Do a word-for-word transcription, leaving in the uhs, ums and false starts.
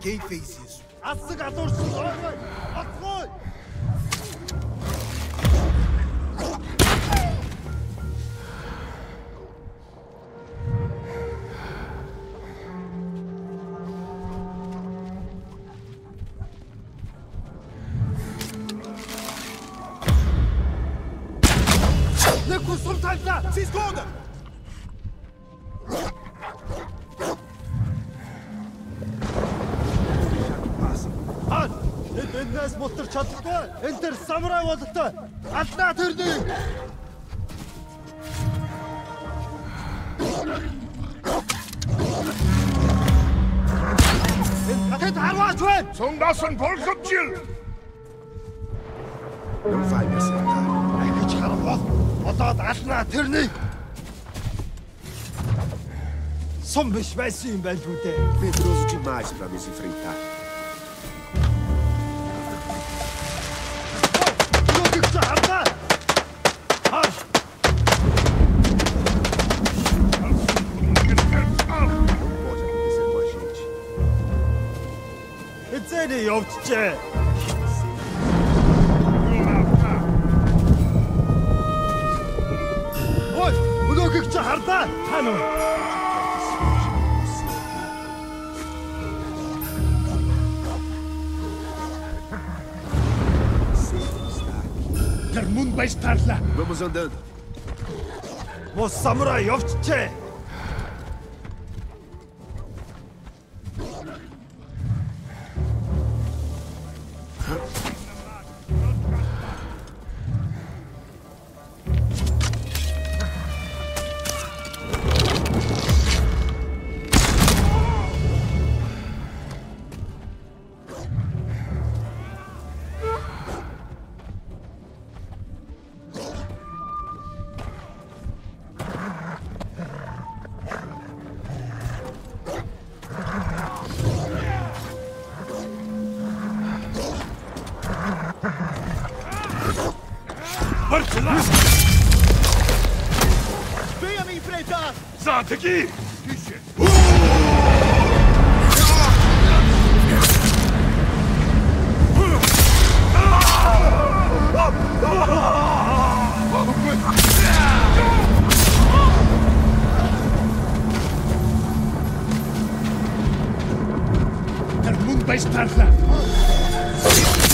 Quem fez isso? Se esconda! Эндээс мутар чаддаггүй. Энд тэр самурай болтой. Алднаа тэрний. Тэд харваач вэ? Сундасан болгочихил. Não vai me acertar. Ахиж харвал. Одоо алднаа тэрний. Сум биш байсан юм байна үү дээ. Medroso demais para nos enfrentar. Эцэний явчихжээ. Ой, өнөөхийг чи хардаа. Хана. Тэр мөн баястарлаа. Vamos andando. Мос самурай явчихжээ. Venha me enfrentar! Sate aqui! Тэр мөн баястарлаа.